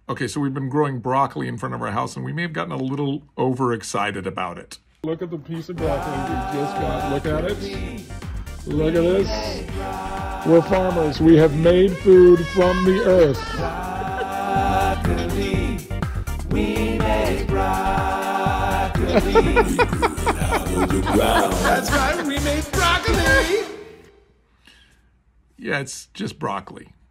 Okay, so we've been growing broccoli in front of our house, and we may have gotten a little overexcited about it. Look at the piece of broccoli we just got. Look at it. Look at this. We're farmers. We have made food from the earth. Broccoli. We made broccoli. We grew it out of the ground. That's right, we made broccoli. Yeah, it's just broccoli.